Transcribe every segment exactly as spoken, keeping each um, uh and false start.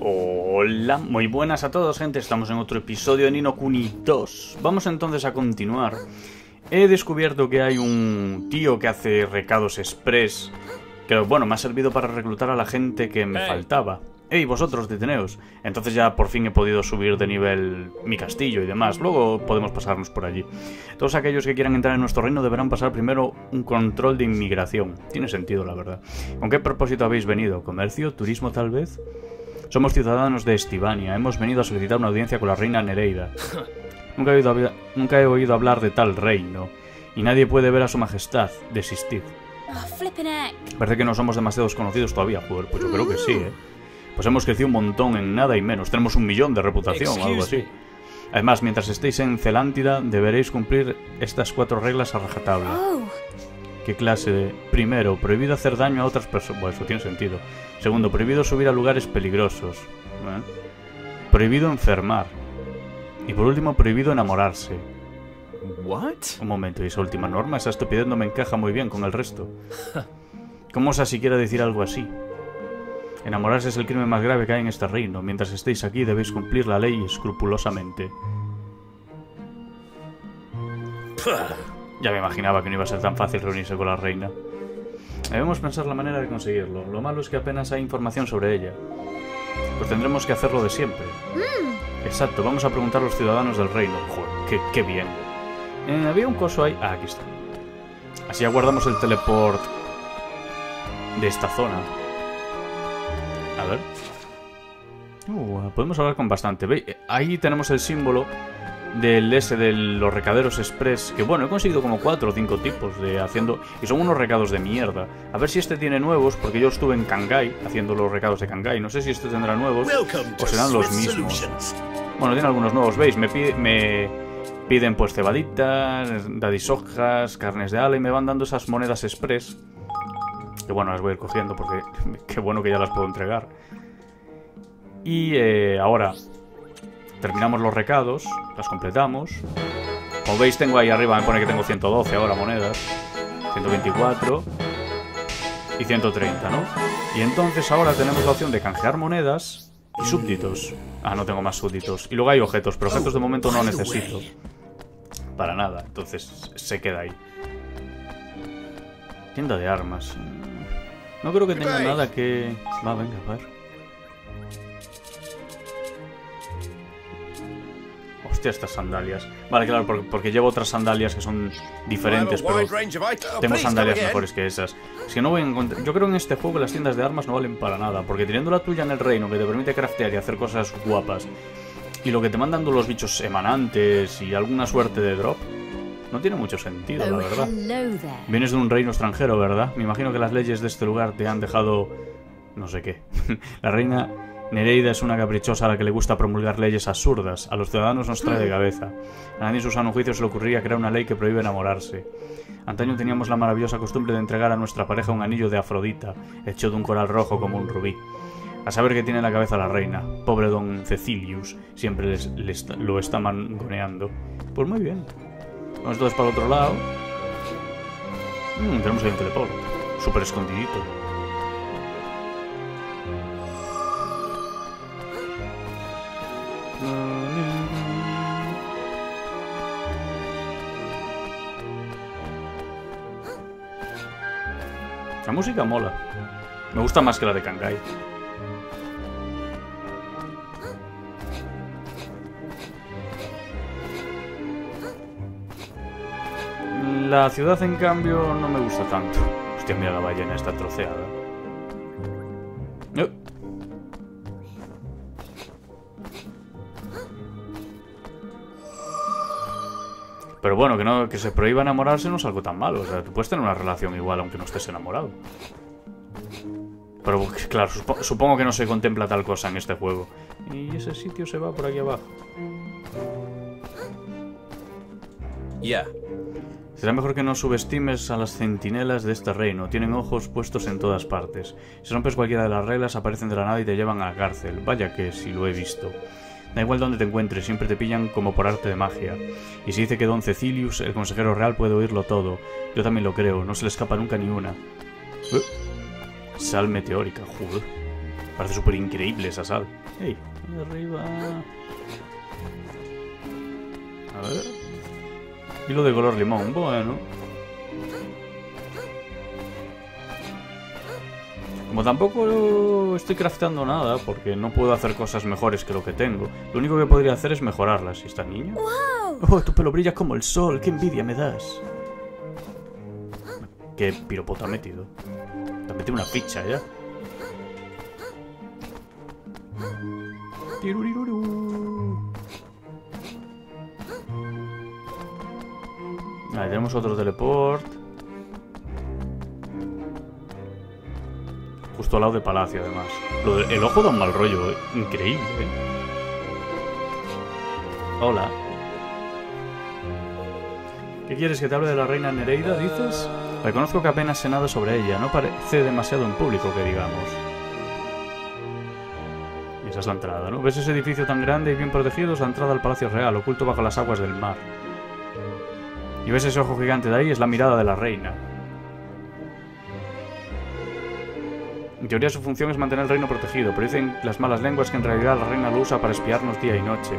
Hola, muy buenas a todos, gente. Estamos en otro episodio de Ni no Kuni dos. Vamos entonces a continuar. He descubierto que hay un tío que hace recados express, que bueno, me ha servido para reclutar a la gente que me faltaba. ¡Ey, vosotros, deteneos! Entonces ya por fin he podido subir de nivel mi castillo y demás. Luego podemos pasarnos por allí. Todos aquellos que quieran entrar en nuestro reino deberán pasar primero un control de inmigración. Tiene sentido, la verdad. ¿Con qué propósito habéis venido? ¿Comercio? ¿Turismo, tal vez? Somos ciudadanos de Estivania. Hemos venido a solicitar una audiencia con la reina Nereida. Nunca he oído, nunca he oído hablar de tal reino. Y nadie puede ver a su majestad. Desistid. Parece que no somos demasiado conocidos todavía. Joder, pues yo creo que sí, ¿eh? Pues hemos crecido un montón en nada y menos. Tenemos un millón de reputación o algo así. Además, mientras estéis en Celántida, deberéis cumplir estas cuatro reglas a rajatabla. ¿Qué clase de...? Primero, prohibido hacer daño a otras personas. Bueno, eso tiene sentido. Segundo, prohibido subir a lugares peligrosos. ¿Eh? Prohibido enfermar. Y por último, prohibido enamorarse. ¿What? Un momento, y esa última norma, esa estupidez no me encaja muy bien con el resto. ¿Cómo osa siquiera decir algo así? Enamorarse es el crimen más grave que hay en este reino. Mientras estéis aquí debéis cumplir la ley escrupulosamente. Ya me imaginaba que no iba a ser tan fácil reunirse con la reina. Debemos pensar la manera de conseguirlo. Lo malo es que apenas hay información sobre ella. Pues tendremos que hacerlo de siempre. Mm. Exacto, vamos a preguntar a los ciudadanos del reino. Joder, qué, qué bien. Eh, había un coso ahí... Ah, aquí está. Así aguardamos el teleport de esta zona. A ver. Uh, podemos hablar con bastante. ¿Veis? Ahí tenemos el símbolo del S de los recaderos express. Que bueno, he conseguido como cuatro o cinco tipos de haciendo. Y son unos recados de mierda. A ver si este tiene nuevos, porque yo estuve en Kangai haciendo los recados de Kangai. No sé si este tendrá nuevos o serán los mismos. Bueno, tiene algunos nuevos, ¿veis? Me, pide, me piden pues cebaditas, dadisojas, carnes de ala y me van dando esas monedas express. Que bueno, las voy a ir cogiendo porque qué bueno que ya las puedo entregar. Y eh, ahora terminamos los recados, las completamos. Como veis tengo ahí arriba, me pone que tengo ciento doce ahora monedas, ciento veinticuatro y ciento treinta, ¿no? Y entonces ahora tenemos la opción de canjear monedas y súbditos. Ah, no tengo más súbditos. Y luego hay objetos, pero objetos de momento no necesito para nada, entonces se queda ahí. Tienda de armas. No creo que tenga nada que... Va, venga, a ver. Hostia, estas sandalias. Vale, claro, porque, porque llevo otras sandalias que son diferentes, pero tengo sandalias mejores que esas. Es que no voy a encontrar... Yo creo que en este juego las tiendas de armas no valen para nada, porque teniendo la tuya en el reino, que te permite craftear y hacer cosas guapas, y lo que te mandan los bichos emanantes y alguna suerte de drop... No tiene mucho sentido, la verdad. Vienes de un reino extranjero, ¿verdad? Me imagino que las leyes de este lugar te han dejado... no sé qué. La reina Nereida es una caprichosa a la que le gusta promulgar leyes absurdas. A los ciudadanos nos trae de cabeza. A nadie en su sano juicio se le ocurriría crear una ley que prohíbe enamorarse. Antaño teníamos la maravillosa costumbre de entregar a nuestra pareja un anillo de Afrodita, hecho de un coral rojo como un rubí. A saber qué tiene en la cabeza la reina. Pobre don Cecilius. Siempre les, les, lo está mangoneando. Pues muy bien. Vamos todos para el otro lado. Mm, tenemos ahí un teleport. Súper escondidito. La música mola. Me gusta más que la de Kangai. La ciudad, en cambio, no me gusta tanto. Hostia, mira la ballena, está troceada. No. Pero bueno, que no que se prohíba enamorarse no es algo tan malo. O sea, tú puedes tener una relación igual aunque no estés enamorado. Pero claro, supo supongo que no se contempla tal cosa en este juego. Y ese sitio se va por aquí abajo. Ya. Yeah. Será mejor que no subestimes a las centinelas de este reino. Tienen ojos puestos en todas partes. Si rompes cualquiera de las reglas, aparecen de la nada y te llevan a la cárcel. Vaya que si lo he visto. Da igual donde te encuentres, siempre te pillan como por arte de magia. Y se dice que don Cecilius, el consejero real, puede oírlo todo. Yo también lo creo, no se le escapa nunca ni una. Uh, sal meteórica, joder. Parece súper increíble esa sal. ¡Ey! Ahí arriba. A ver. Hilo de color limón. Bueno. Como tampoco estoy craftando nada, porque no puedo hacer cosas mejores que lo que tengo, lo único que podría hacer es mejorarlas. ¿Y esta niña? ¡Oh, tu pelo brilla como el sol! ¡Qué envidia me das! ¿Qué piropo te ha metido? Te ha metido una ficha ya. Tiruriruru. Ahí tenemos otro teleport. Justo al lado de Palacio, además. Lo de, el ojo da un mal rollo, ¿eh? Increíble, ¿eh? Hola. ¿Qué quieres, que te hable de la reina Nereida, dices? Reconozco que apenas sé nada sobre ella. No parece demasiado en público, que digamos. Y esa es la entrada, ¿no? ¿Ves ese edificio tan grande y bien protegido? Es la entrada al Palacio Real, oculto bajo las aguas del mar. Y ves ese ojo gigante de ahí, es la mirada de la reina. En teoría su función es mantener el reino protegido, pero dicen las malas lenguas que en realidad la reina lo usa para espiarnos día y noche.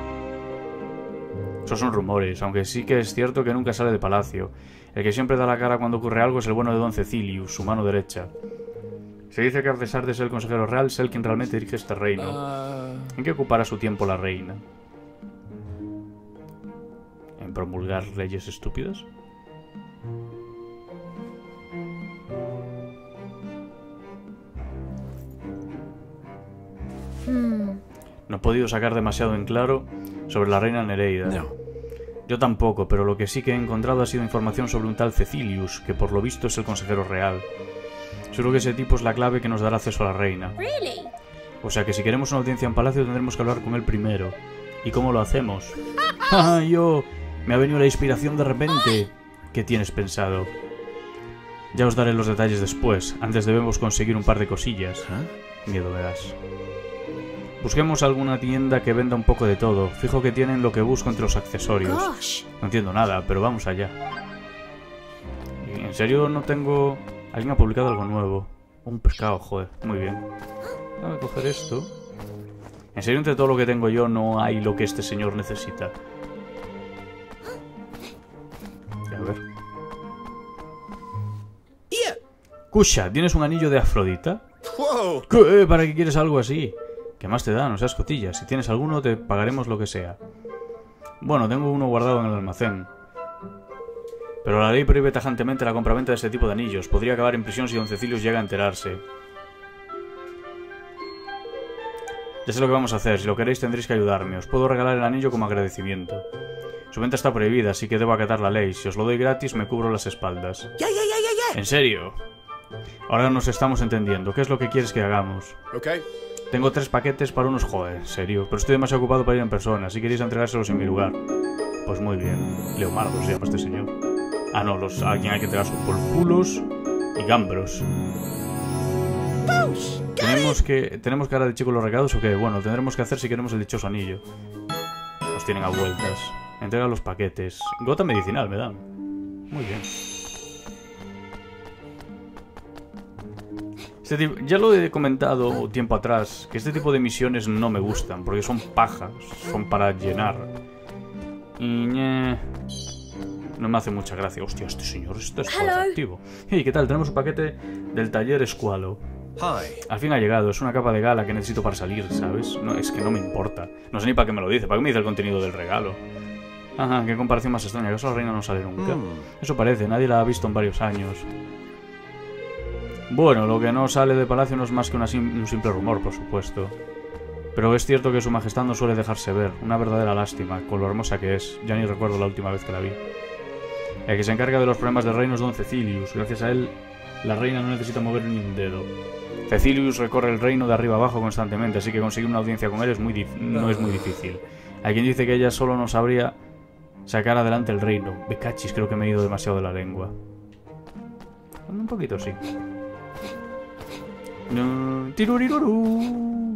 Esos son rumores, aunque sí que es cierto que nunca sale de palacio. El que siempre da la cara cuando ocurre algo es el bueno de Don Cecilius, su mano derecha. Se dice que a pesar de ser el consejero real, es él quien realmente dirige este reino. Uh... ¿En qué ocupará su tiempo la reina? ¿En promulgar leyes estúpidas? No he podido sacar demasiado en claro sobre la reina Nereida. No. Yo tampoco, pero lo que sí que he encontrado ha sido información sobre un tal Cecilius, que por lo visto es el consejero real. Seguro que ese tipo es la clave que nos dará acceso a la reina. Really? O sea que si queremos una audiencia en palacio tendremos que hablar con él primero. ¿Y cómo lo hacemos? ¡Ah, yo! Me ha venido la inspiración de repente. ¿Qué tienes pensado? Ya os daré los detalles después. Antes debemos conseguir un par de cosillas. ¿Eh? Miedo me das. Busquemos alguna tienda que venda un poco de todo. Fijo que tienen lo que busco entre los accesorios. Gosh. No entiendo nada, pero vamos allá. ¿En serio no tengo...? Alguien ha publicado algo nuevo. Un pescado, joder. Muy bien. Voy a coger esto. En serio, entre todo lo que tengo yo no hay lo que este señor necesita. A ver. Yeah. Kusha, ¿tienes un anillo de Afrodita? Whoa. ¿Qué? ¿Para qué quieres algo así? ¿Qué más te da? No seas cotilla. Si tienes alguno, te pagaremos lo que sea. Bueno, tengo uno guardado en el almacén. Pero la ley prohíbe tajantemente la compraventa de este tipo de anillos. Podría acabar en prisión si Don Cecilius llega a enterarse. Ya sé lo que vamos a hacer. Si lo queréis tendréis que ayudarme. Os puedo regalar el anillo como agradecimiento. Su venta está prohibida, así que debo acatar la ley. Si os lo doy gratis, me cubro las espaldas. Yeah, yeah, yeah, yeah, yeah. ¿En serio? Ahora nos estamos entendiendo. ¿Qué es lo que quieres que hagamos? Okay. Tengo tres paquetes para unos... Joder, en serio. Pero estoy demasiado ocupado para ir en persona. Si queréis entregárselos en mi lugar. Pues muy bien. Leomardo se llama este señor. Ah, no. Los, a quien hay que entregar son Polpulos y Gambros. ¿Tenemos que, ¿Tenemos cara de chico los recados o qué? Bueno, lo tendremos que hacer si queremos el dichoso anillo. Nos tienen a vueltas. Entrega los paquetes. Gota medicinal me dan. Muy bien. Este tipo, ya lo he comentado tiempo atrás, que este tipo de misiones no me gustan, porque son pajas, son para llenar. Y ñe, no me hace mucha gracia. Hostia, este señor está activo. Hey, ¿qué tal? Tenemos un paquete del taller Escualo. Hi. Al fin ha llegado, es una capa de gala que necesito para salir, ¿sabes? No, es que no me importa. No sé ni para qué me lo dice, para qué me dice el contenido del regalo. Ajá, qué comparación más extraña, ¿acaso la reina no sale nunca? Mm. Eso parece, nadie la ha visto en varios años. Bueno, lo que no sale de palacio no es más que una sim un simple rumor, por supuesto. Pero es cierto que su majestad no suele dejarse ver. Una verdadera lástima, con lo hermosa que es. Ya ni recuerdo la última vez que la vi. El que se encarga de los problemas del reino es Don Cecilius. Gracias a él, la reina no necesita mover ni un dedo. Cecilius recorre el reino de arriba abajo constantemente, así que conseguir una audiencia con él es muy no es muy difícil. Hay quien dice que ella solo no sabría sacar adelante el reino. Becachis, creo que me he ido demasiado de la lengua. Un poquito sí. No, tiruriruru.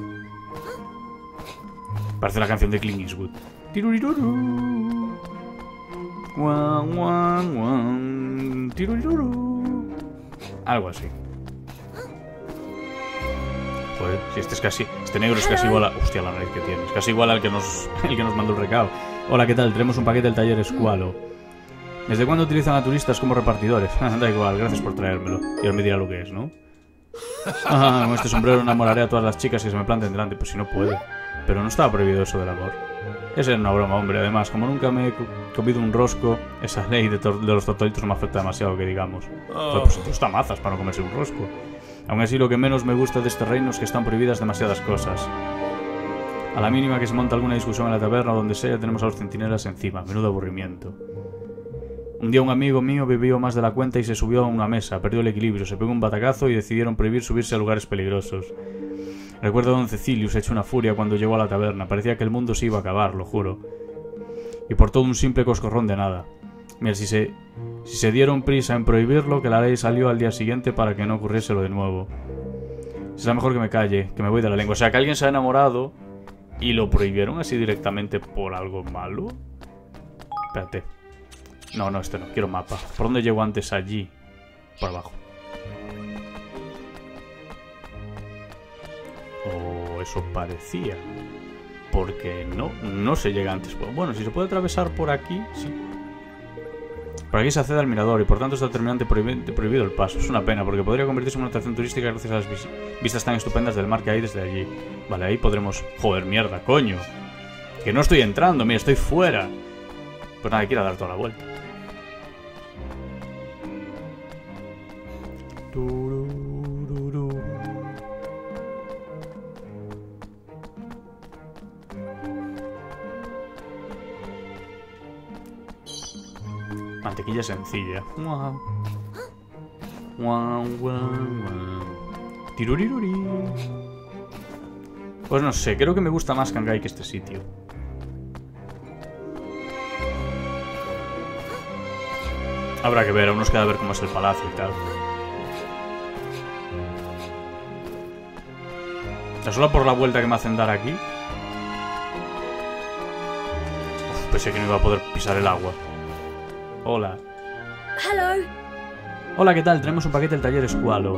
Parece la canción de Clint Eastwood. Tiruriruru. Guan, guan, guan. Tiruriruru. Algo así. Joder, si este es casi... Este negro es casi igual a... Hostia, la nariz que tiene. Es casi igual al que nos... el que nos mandó el recado. Hola, ¿qué tal? Tenemos un paquete del taller Escualo. ¿Desde cuándo utilizan a turistas como repartidores? Da igual, gracias por traérmelo. Y ahora me dirá lo que es, ¿no? Ah, con este sombrero enamoraré a todas las chicas que se me planten delante. Pues si no puede. Pero no estaba prohibido eso del amor. Esa es una broma, hombre. Además, como nunca me he comido un rosco, esa ley de, de los tortolitos no me afecta demasiado, que digamos. Joder, pues entonces está mazas para no comerse un rosco. Aún así, lo que menos me gusta de este reino es que están prohibidas demasiadas cosas. A la mínima que se monta alguna discusión en la taberna o donde sea, tenemos a los centinelas encima. Menudo aburrimiento. Un día un amigo mío bebió más de la cuenta y se subió a una mesa, perdió el equilibrio, se pegó un batacazo y decidieron prohibir subirse a lugares peligrosos. Recuerdo a don Cecilius hecho una furia cuando llegó a la taberna. Parecía que el mundo se iba a acabar, lo juro. Y por todo un simple coscorrón de nada. Mira, si se, si se dieron prisa en prohibirlo, que la ley salió al día siguiente para que no ocurriese lo de nuevo. Será mejor que me calle, que me voy de la lengua. O sea, que alguien se ha enamorado y lo prohibieron así directamente por algo malo. Espérate. No, no, este no. Quiero mapa. ¿Por dónde llego antes? Allí. Por abajo. O eso parecía. Porque no, no se llega antes. Bueno, si se puede atravesar por aquí, sí. Por aquí se accede al mirador y por tanto está terminante prohibido el paso. Es una pena porque podría convertirse en una atracción turística gracias a las vis vistas tan estupendas del mar que hay desde allí. Vale, ahí podremos... Joder, mierda, coño. Que no estoy entrando, mira, estoy fuera. Pues nada, quiero dar toda la vuelta. Mantequilla sencilla. Wow. Wow, wow, wow. Tiruriruri. Pues no sé, creo que me gusta más Kangai que este sitio. Habrá que ver, aún nos queda ver cómo es el palacio y tal. Ya solo por la vuelta que me hacen dar aquí. Uf, pensé que no iba a poder pisar el agua. Hola. Hello. Hola, ¿qué tal? Tenemos un paquete del taller Escualo.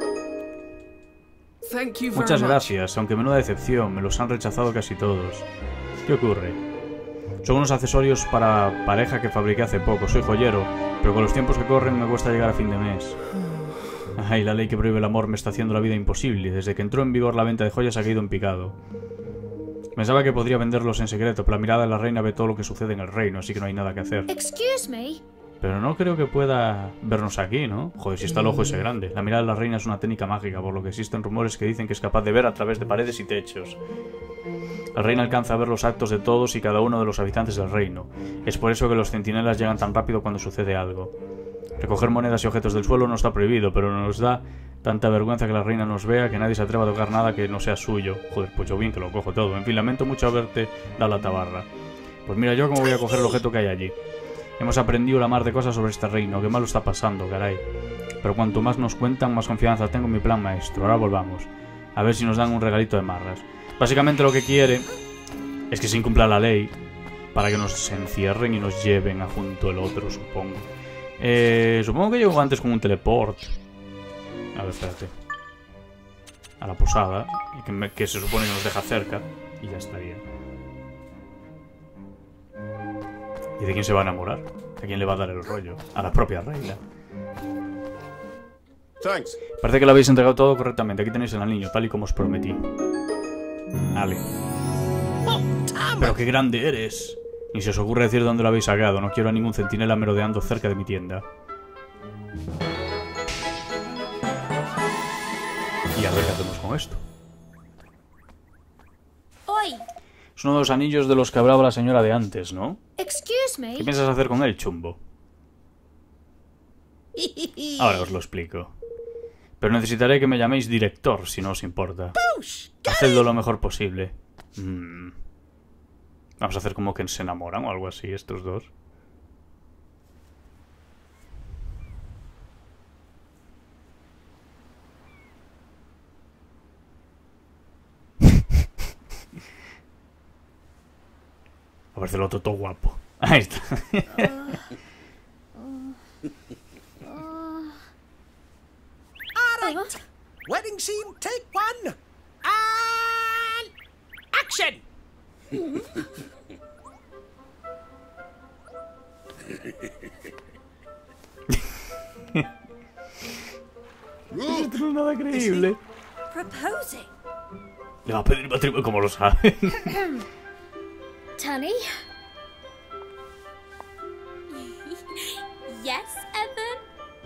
Thank you very Muchas much. gracias, aunque menuda decepción, me los han rechazado casi todos. ¿Qué ocurre? Son unos accesorios para pareja que fabriqué hace poco, soy joyero, pero con los tiempos que corren me cuesta llegar a fin de mes. Ay, la ley que prohíbe el amor me está haciendo la vida imposible. Desde que entró en vigor la venta de joyas ha caído en picado. Pensaba que podría venderlos en secreto, pero la mirada de la reina ve todo lo que sucede en el reino, así que no hay nada que hacer. Excuse me. Pero no creo que pueda vernos aquí, ¿no? Joder, si está el ojo ese grande. La mirada de la reina es una técnica mágica, por lo que existen rumores que dicen que es capaz de ver a través de paredes y techos. La reina alcanza a ver los actos de todos y cada uno de los habitantes del reino. Es por eso que los centinelas llegan tan rápido cuando sucede algo. Recoger monedas y objetos del suelo no está prohibido, pero nos da tanta vergüenza que la reina nos vea que nadie se atreva a tocar nada que no sea suyo. Joder, pues yo bien que lo cojo todo. En fin, lamento mucho haberte dado la tabarra. Pues mira yo cómo voy a coger el objeto que hay allí. Hemos aprendido la mar de cosas sobre este reino. Qué mal lo está pasando, caray. Pero cuanto más nos cuentan, más confianza tengo en mi plan maestro. Ahora volvamos. A ver si nos dan un regalito de marras. Básicamente lo que quiere es que se incumpla la ley para que nos encierren y nos lleven a junto el otro, supongo. Eh, supongo que llego antes con un teleport. A ver, espérate. A la posada. Y que, me, que se supone que nos deja cerca. Y ya estaría. ¿Y de quién se va a enamorar? ¿A quién le va a dar el rollo? A la propia reina. Thanks. Parece que lo habéis entregado todo correctamente. Aquí tenéis el anillo, tal y como os prometí. Vale. Pero qué grande eres. Ni se os ocurre decir dónde lo habéis sacado. No quiero a ningún centinela merodeando cerca de mi tienda. Y a ver qué hacemos con esto. Oi. Es uno de los anillos de los que hablaba la señora de antes, ¿no? Excuse me. ¿Qué piensas hacer con él, chumbo? Ahora os lo explico. Pero necesitaré que me llaméis director, si no os importa. Hacedlo lo mejor posible. Mm. Vamos a hacer como que se enamoran o algo así, estos dos. A ver, el otro todo guapo. Ahí está. Alright. Wedding scene, take one. Esto no es nada creíble. Proposing. Le va a pedir matrimonio, como lo sabe. Tanny? Yes, Evan?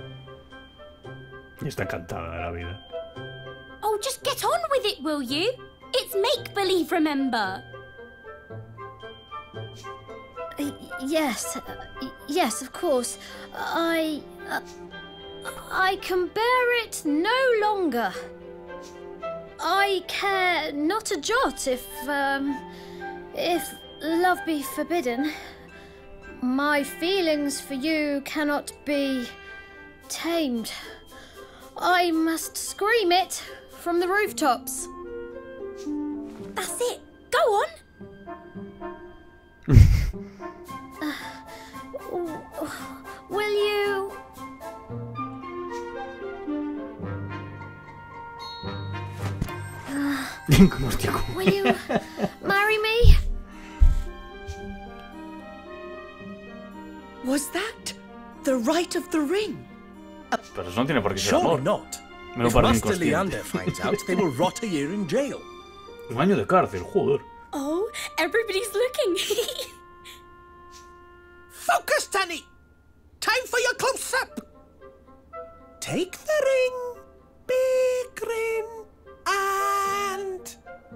Y está encantada de la vida. Oh, just get on with it, will you? It's make-believe, remember? Y- yes. uh, y- yes, of course. I. Uh, I can bear it no longer. I care not a jot if, um. if love be forbidden. My feelings for you cannot be tamed. I must scream it from the rooftops. That's it. Go on. W- Will you? Hostia, ¿cómo? Will you marry me? Was that the right of the ring? Pero eso no tiene por qué ser Surely amor. not. Me lo If parece Master inconsciente. Leander finds out, they will rot a year in jail. Un año de cárcel, joder. Oh, everybody's looking. Focus, Danny! Time for your close-up! Take the ring, big ring, and...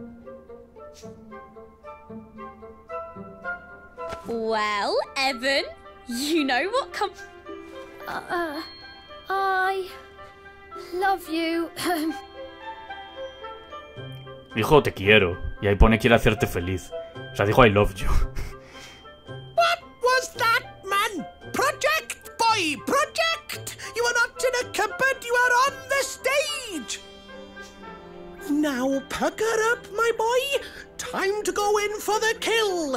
Well, Evan, you know what comes... Uh, I love you. Dijo te quiero. Y ahí pone quiere hacerte feliz. O sea, dijo I love you. What was that, man? Project, boy, project! You are not in a cupboard, you are on the stage! Now pucker up, my boy. Time to go in for the kill.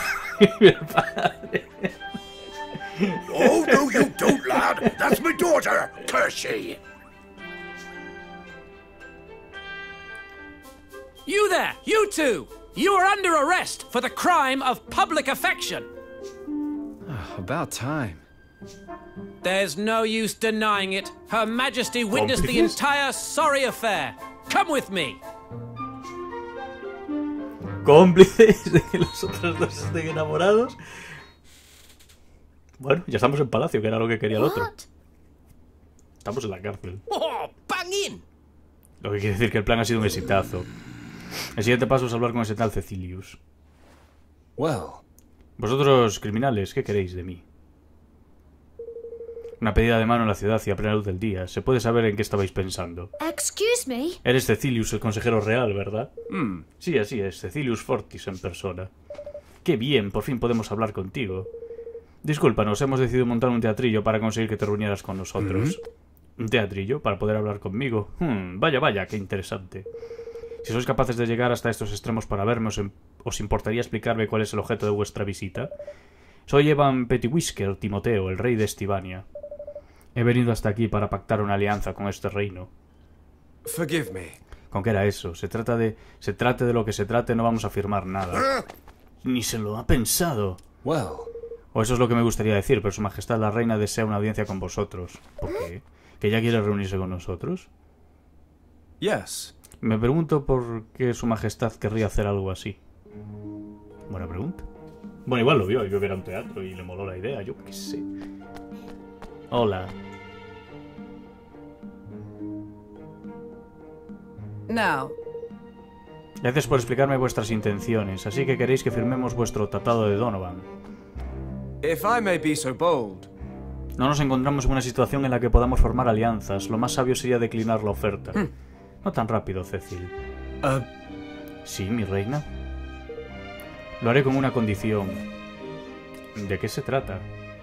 Oh, no, you don't, lad. That's my daughter, Kershey. You there, you two! You are under arrest for the crime of public affection. About time. There's no use denying it. Her Majesty witnessed the Cómplices. entire sorry affair. Come with me. Cómplices de que los otros dos estén enamorados. Bueno, ya estamos en palacio, que era lo que quería el otro. What? Estamos en la cárcel. Oh, bang in! Lo que quiere decir que el plan ha sido un exitazo. El siguiente paso es hablar con ese tal Cecilius. Well, Vosotros, criminales, ¿qué queréis de mí? Una pedida de mano en la ciudad y a plena luz del día. ¿Se puede saber en qué estabais pensando? Excuse me? Eres Cecilius, el consejero real, ¿verdad? hmm. Sí, así es, Cecilius Fortis en persona. Qué bien, por fin podemos hablar contigo. Discúlpanos, hemos decidido montar un teatrillo para conseguir que te reunieras con nosotros. ¿Un teatrillo? ¿Para poder hablar conmigo? Hmm, vaya, vaya, qué interesante. Si sois capaces de llegar hasta estos extremos para verme, ¿os, os importaría explicarme cuál es el objeto de vuestra visita? Soy Evan Pettiwhisker Timoteo, el rey de Estivania. He venido hasta aquí para pactar una alianza con este reino. Forgive me. ¿Con qué era eso? Se trata de... Se trate de lo que se trate, no vamos a firmar nada. Ni se lo ha pensado. Well, O eso es lo que me gustaría decir, pero su majestad la reina desea una audiencia con vosotros. ¿Por qué? ¿Que ella quiere reunirse con nosotros? yes. Me pregunto por qué su majestad querría hacer algo así. Buena pregunta. Bueno, igual lo vio y vio que era un teatro y le moló la idea, yo qué sé. Hola. Now, Gracias por explicarme vuestras intenciones, así que queréis que firmemos vuestro tratado de Donovan. If I may be so bold, No nos encontramos en una situación en la que podamos formar alianzas. Lo más sabio sería declinar la oferta. No tan rápido, Cecil. uh, Sí, mi reina. Lo haré con una condición. ¿De qué se trata?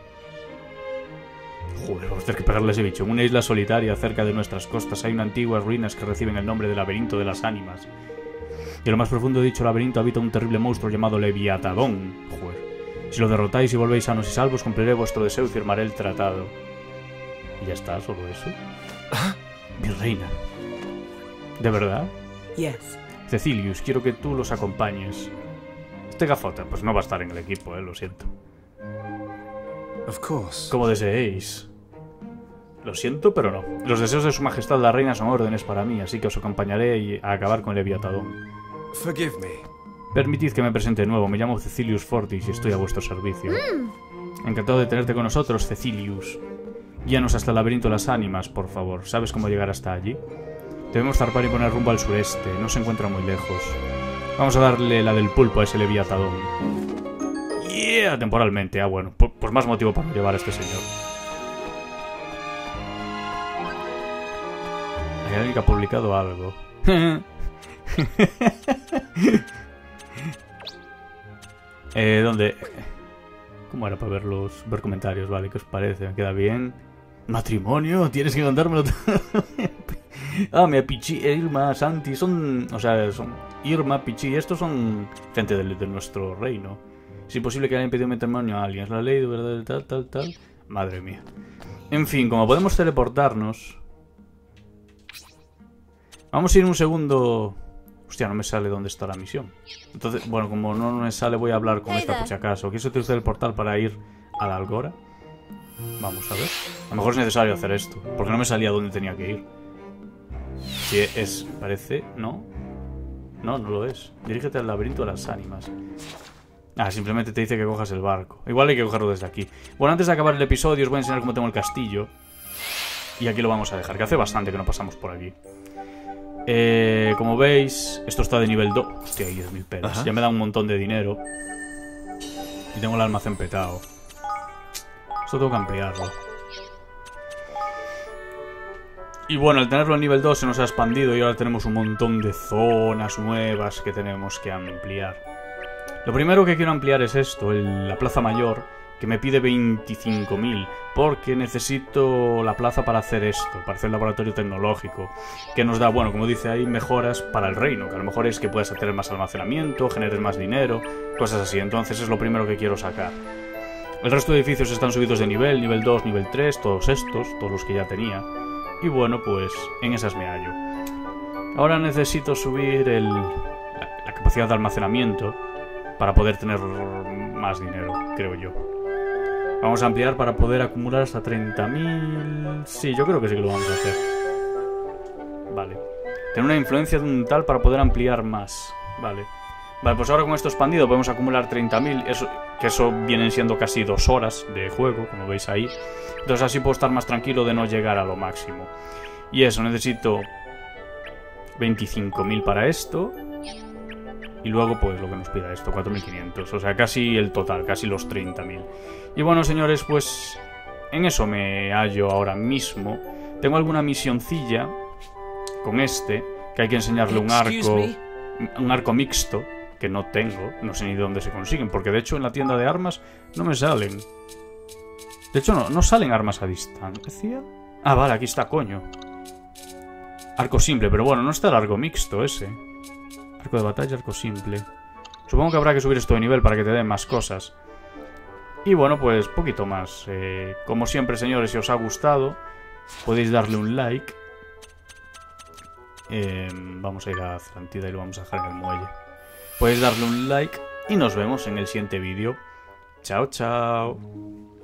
Joder, vamos a tener que pegarle a ese bicho. En una isla solitaria cerca de nuestras costas hay unas antiguas ruinas que reciben el nombre de laberinto de las ánimas. Y en lo más profundo de dicho laberinto habita un terrible monstruo llamado Leviatadón. Joder. Si lo derrotáis y volvéis sanos y salvos, cumpliré vuestro deseo y firmaré el tratado. Y ya está, solo eso. Mi reina. ¿De verdad? yes. Cecilius, quiero que tú los acompañes. Este gafota, pues no va a estar en el equipo, eh, lo siento. Of course. Como deseéis. Lo siento, pero no. Los deseos de su majestad la reina son órdenes para mí, así que os acompañaré a acabar con Leviatadón. Forgive me. Permitid que me presente de nuevo. Me llamo Cecilius Fortis y estoy a vuestro servicio. Mm. Encantado de tenerte con nosotros, Cecilius. Guíanos hasta el laberinto de las ánimas, por favor. ¿Sabes cómo llegar hasta allí? Debemos zarpar y poner rumbo al sureste. No se encuentra muy lejos. Vamos a darle la del pulpo a ese Leviatadón. Yeah, temporalmente. Ah, bueno. Pues más motivo para llevar a este señor. Hay alguien que ha publicado algo. eh, ¿Dónde? ¿Cómo era para ver los ver comentarios? Vale, ¿qué os parece? ¿Me queda bien? ¿Matrimonio? Tienes que contármelo todo. Ah, mira, Pichi, Irma, Santi, son... O sea, son... Irma, Pichi, estos son gente de, de nuestro reino. Es imposible que hayan pedido matrimonio a alguien. Es la ley, de verdad, tal, tal, tal. Madre mía. En fin, como podemos teleportarnos... Vamos a ir un segundo... Hostia, no me sale dónde está la misión. Entonces, bueno, como no me sale, voy a hablar con esta por si acaso. ¿Quieres utilizar el portal para ir a la Algora? Vamos a ver. A lo mejor es necesario hacer esto, porque no me salía dónde tenía que ir. Si es... parece... ¿No? No, no lo es. Dirígete al laberinto de las ánimas. Ah, simplemente te dice que cojas el barco. Igual hay que cogerlo desde aquí. Bueno, antes de acabar el episodio os voy a enseñar cómo tengo el castillo. Y aquí lo vamos a dejar, que hace bastante que no pasamos por aquí. Eh, como veis, esto está de nivel dos. Hostia, diez mil pelas. Ajá. Ya me da un montón de dinero. Y tengo el almacén petado. Esto tengo que ampliarlo. Y bueno, al tenerlo en nivel dos se nos ha expandido y ahora tenemos un montón de zonas nuevas que tenemos que ampliar. Lo primero que quiero ampliar es esto, el, la plaza mayor, que me pide veinticinco mil, porque necesito la plaza para hacer esto, para hacer el laboratorio tecnológico, que nos da, bueno, como dice ahí, mejoras para el reino, que a lo mejor es que puedas tener más almacenamiento, generes más dinero, cosas así. Entonces es lo primero que quiero sacar. El resto de edificios están subidos de nivel, nivel dos, nivel tres, todos estos, todos los que ya tenía. Y bueno, pues en esas me hallo. Ahora necesito subir el, la, la capacidad de almacenamiento para poder tener más dinero, creo yo. Vamos a ampliar para poder acumular hasta treinta mil... Sí, yo creo que sí que lo vamos a hacer. Vale. Tener una influencia de un tal para poder ampliar más. Vale. Vale, pues ahora con esto expandido podemos acumular treinta mil, eso, que eso vienen siendo casi dos horas de juego, como veis ahí. Entonces así puedo estar más tranquilo de no llegar a lo máximo. Y eso, necesito veinticinco mil para esto. Y luego pues lo que nos pida esto, cuatro mil quinientos. O sea, casi el total, casi los treinta mil. Y bueno, señores, pues en eso me hallo ahora mismo. Tengo alguna misioncilla con este, que hay que enseñarle un arco, un arco mixto, que no tengo, no sé ni de dónde se consiguen, porque de hecho en la tienda de armas no me salen. De hecho no, no salen armas a distancia. Ah, vale, aquí está, coño. Arco simple, pero bueno, no está el arco mixto ese. Arco de batalla, arco simple. Supongo que habrá que subir esto de nivel para que te den más cosas. Y bueno, pues poquito más. Eh, como siempre, señores, si os ha gustado, podéis darle un like. Eh, vamos a ir a Atlantida y lo vamos a dejar en el muelle. Podéis darle un like y nos vemos en el siguiente vídeo. Chao, chao.